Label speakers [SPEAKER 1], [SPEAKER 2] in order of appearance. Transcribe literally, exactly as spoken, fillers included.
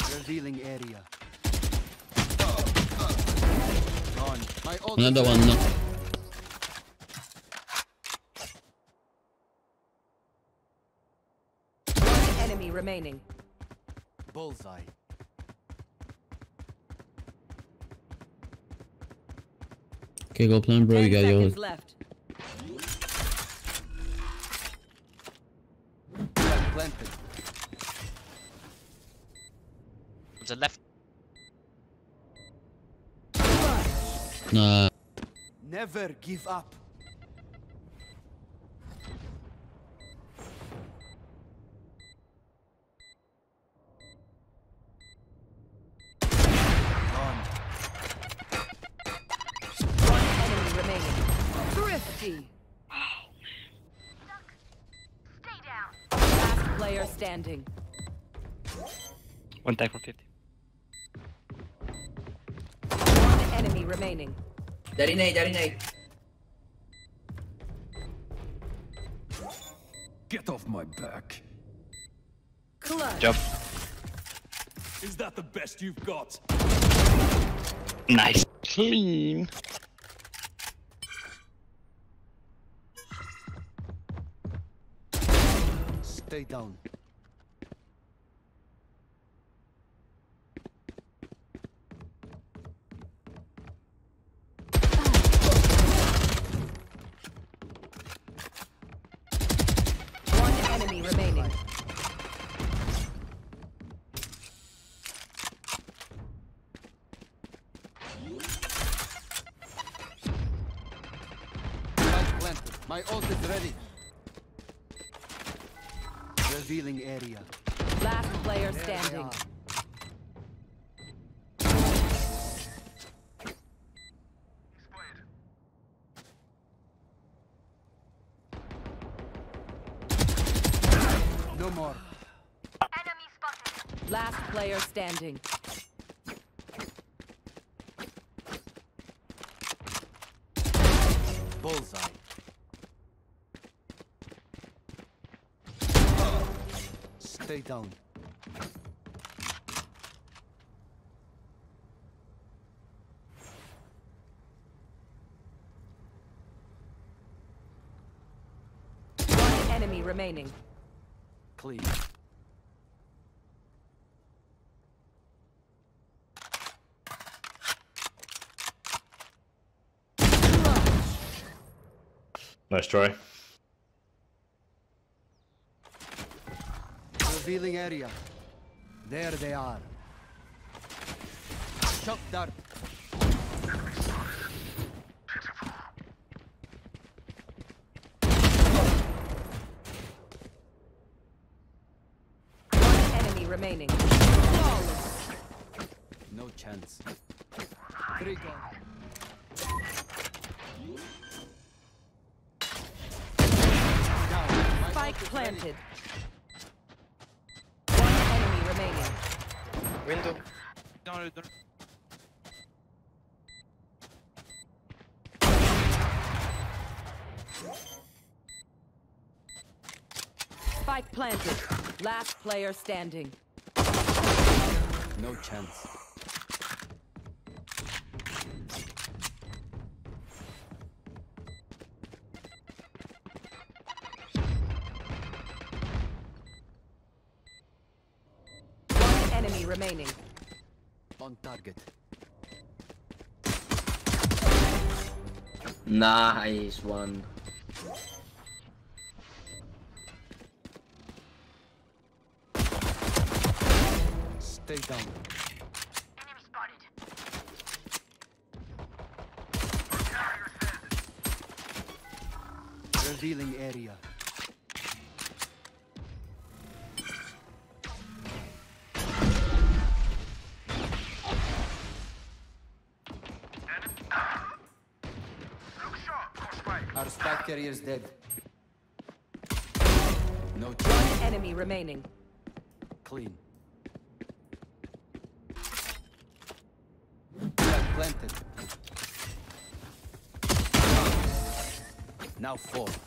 [SPEAKER 1] Revealing area. Gone. My ult
[SPEAKER 2] Another
[SPEAKER 1] is
[SPEAKER 2] one,
[SPEAKER 1] ready.
[SPEAKER 2] no.
[SPEAKER 3] One enemy remaining.
[SPEAKER 1] Bullseye.
[SPEAKER 2] Okay, go plan, bro.
[SPEAKER 3] Ten
[SPEAKER 2] You got yours.
[SPEAKER 3] seconds left.
[SPEAKER 1] Planted.
[SPEAKER 4] To the left.
[SPEAKER 2] Nah.
[SPEAKER 1] Never give up. Gone.
[SPEAKER 3] One enemy remaining. Thrifty.
[SPEAKER 5] Stay down.
[SPEAKER 3] Last player standing.
[SPEAKER 4] One tag for fifty.
[SPEAKER 3] One enemy remaining.
[SPEAKER 6] Dari nade, dari nade.
[SPEAKER 1] Get off my back.
[SPEAKER 3] Clutch.
[SPEAKER 4] Job.
[SPEAKER 1] Is that the best you've got?
[SPEAKER 4] Nice. Clean.
[SPEAKER 1] Stay down.
[SPEAKER 3] One enemy remaining.
[SPEAKER 1] Spike planted. My ult is ready. Revealing area.
[SPEAKER 3] Last player
[SPEAKER 1] There they
[SPEAKER 3] standing.
[SPEAKER 1] are. No more.
[SPEAKER 5] Enemy spotted.
[SPEAKER 3] Last player standing.
[SPEAKER 1] Bullseye. Stay down.
[SPEAKER 3] One enemy remaining.
[SPEAKER 1] Clean.
[SPEAKER 7] Nice try.
[SPEAKER 1] Revealing area. There they are. Shock dart.
[SPEAKER 3] One enemy remaining. Flawless.
[SPEAKER 1] No chance. Three gone. Down. My
[SPEAKER 3] Spike
[SPEAKER 1] ult is ready.
[SPEAKER 3] planted. One enemy remaining.
[SPEAKER 6] Window.
[SPEAKER 4] Don't, don't.
[SPEAKER 3] Spike planted. Last player standing.
[SPEAKER 1] No chance.
[SPEAKER 3] One enemy remaining.
[SPEAKER 1] On target.
[SPEAKER 6] Nice one.
[SPEAKER 1] Stay down.
[SPEAKER 5] Enemy spotted.
[SPEAKER 1] Revealing area. Our spike carrier is dead. No chance.
[SPEAKER 3] Enemy remaining.
[SPEAKER 1] Clean. Planted. Now four.